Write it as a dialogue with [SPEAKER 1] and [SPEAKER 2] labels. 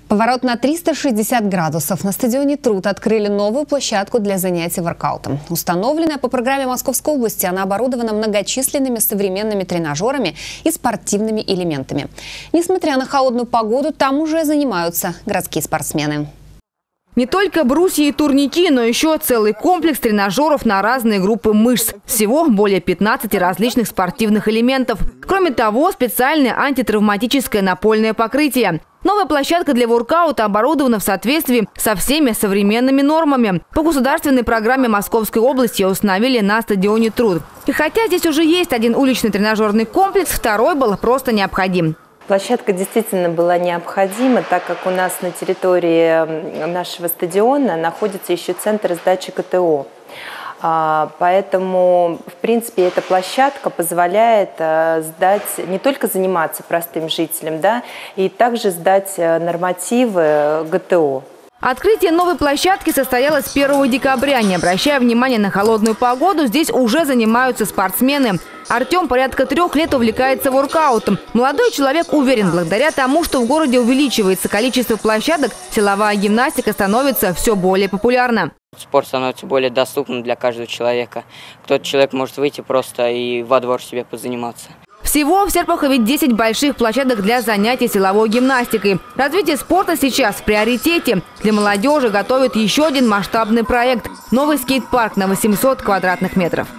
[SPEAKER 1] Поворот на 360 градусов. На стадионе «Труд» открыли новую площадку для занятий воркаутом. Установленная по программе Московской области, она оборудована многочисленными современными тренажерами и спортивными элементами. Несмотря на холодную погоду, там уже занимаются городские спортсмены.
[SPEAKER 2] Не только брусья и турники, но еще целый комплекс тренажеров на разные группы мышц. Всего более 15 различных спортивных элементов. Кроме того, специальное антитравматическое напольное покрытие. Новая площадка для воркаута оборудована в соответствии со всеми современными нормами. По государственной программе Московской области установили на стадионе «Труд». И хотя здесь уже есть один уличный тренажерный комплекс, второй был просто необходим.
[SPEAKER 3] Площадка действительно была необходима, так как у нас на территории нашего стадиона находится еще центр сдачи КТО. Поэтому, в принципе, эта площадка позволяет сдать, не только заниматься простым жителям, да, и также сдать нормативы ГТО.
[SPEAKER 2] Открытие новой площадки состоялось 1 декабря. Не обращая внимания на холодную погоду, здесь уже занимаются спортсмены. Артем порядка 3 лет увлекается воркаутом. Молодой человек уверен, благодаря тому, что в городе увеличивается количество площадок, силовая гимнастика становится все более популярна.
[SPEAKER 4] Спорт становится более доступным для каждого человека. Кто-то человек может выйти просто и во двор себе позаниматься.
[SPEAKER 2] Всего в Серпухове 10 больших площадок для занятий силовой гимнастикой. Развитие спорта сейчас в приоритете. Для молодежи готовят еще один масштабный проект – новый скейт-парк на 800 квадратных метров.